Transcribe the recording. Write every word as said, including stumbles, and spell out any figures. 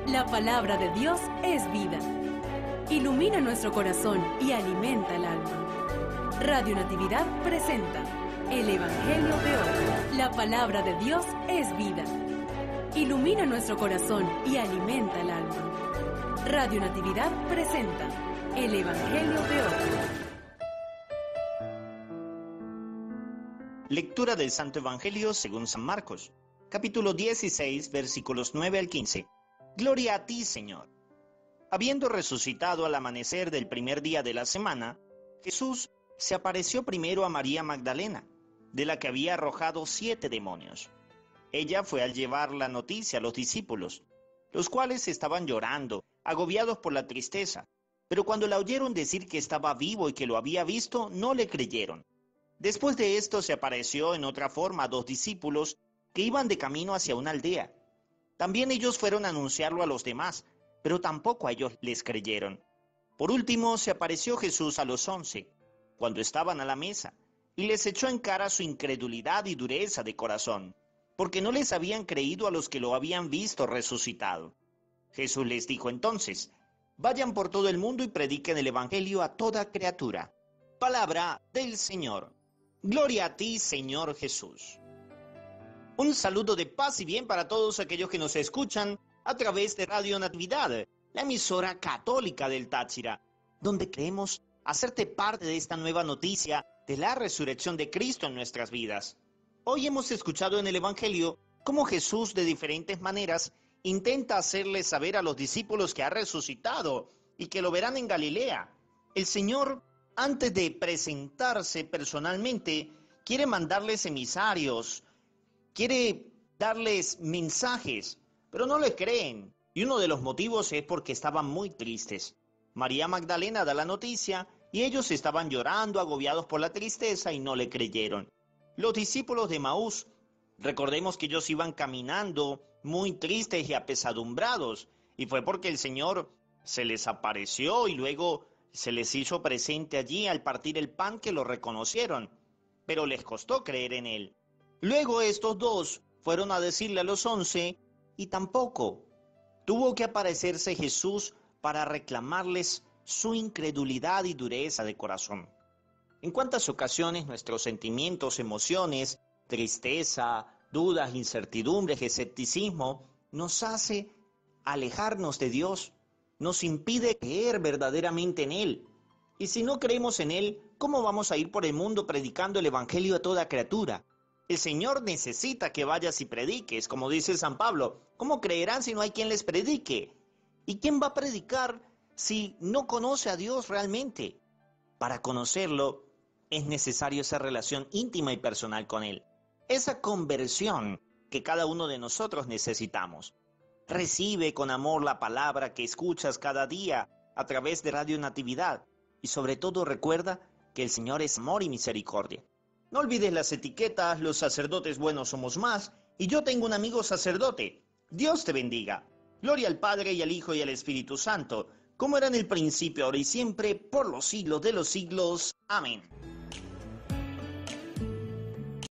La palabra de Dios es vida. Ilumina nuestro corazón y alimenta el alma. Radio Natividad presenta el Evangelio de hoy. La palabra de Dios es vida. Ilumina nuestro corazón y alimenta el alma. Radio Natividad presenta el Evangelio de hoy. Lectura del Santo Evangelio según San Marcos, capítulo dieciséis, versículos nueve al quince. Gloria a ti, Señor. Habiendo resucitado al amanecer del primer día de la semana, Jesús se apareció primero a María Magdalena, de la que había arrojado siete demonios. Ella fue al llevar la noticia a los discípulos, los cuales estaban llorando, agobiados por la tristeza. Pero cuando la oyeron decir que estaba vivo y que lo había visto, no le creyeron. Después de esto se apareció en otra forma a dos discípulos que iban de camino hacia una aldea. También ellos fueron a anunciarlo a los demás, pero tampoco a ellos les creyeron. Por último se apareció Jesús a los once, cuando estaban a la mesa, y les echó en cara su incredulidad y dureza de corazón, porque no les habían creído a los que lo habían visto resucitado. Jesús les dijo entonces: vayan por todo el mundo y prediquen el Evangelio a toda criatura. Palabra del Señor. Gloria a ti, Señor Jesús. Un saludo de paz y bien para todos aquellos que nos escuchan a través de Radio Natividad, la emisora católica del Táchira, donde creemos hacerte parte de esta nueva noticia de la resurrección de Cristo en nuestras vidas. Hoy hemos escuchado en el Evangelio cómo Jesús de diferentes maneras intenta hacerles saber a los discípulos que ha resucitado y que lo verán en Galilea. El Señor, antes de presentarse personalmente, quiere mandarles emisarios, quiere darles mensajes, pero no le creen. Y uno de los motivos es porque estaban muy tristes. María Magdalena da la noticia y ellos estaban llorando, agobiados por la tristeza y no le creyeron. Los discípulos de Maús, recordemos que ellos iban caminando muy tristes y apesadumbrados, y fue porque el Señor se les apareció y luego se les hizo presente allí al partir el pan que lo reconocieron, pero les costó creer en él. Luego estos dos fueron a decirle a los once y tampoco. Tuvo que aparecerse Jesús para reclamarles su incredulidad y dureza de corazón. En cuántas ocasiones nuestros sentimientos, emociones, tristeza, dudas, incertidumbres, escepticismo, nos hace alejarnos de Dios, nos impide creer verdaderamente en Él. Y si no creemos en Él, ¿cómo vamos a ir por el mundo predicando el Evangelio a toda criatura? El Señor necesita que vayas y prediques, como dice San Pablo. ¿Cómo creerán si no hay quien les predique? ¿Y quién va a predicar si no conoce a Dios realmente? Para conocerlo, es necesario esa relación íntima y personal con Él. Esa conversión que cada uno de nosotros necesitamos. Recibe con amor la palabra que escuchas cada día a través de Radio Natividad. Y sobre todo recuerda que el Señor es amor y misericordia. No olvides las etiquetas, los sacerdotes buenos somos más, y yo tengo un amigo sacerdote. Dios te bendiga. Gloria al Padre y al Hijo y al Espíritu Santo, como era en el principio, ahora y siempre, por los siglos de los siglos. Amén.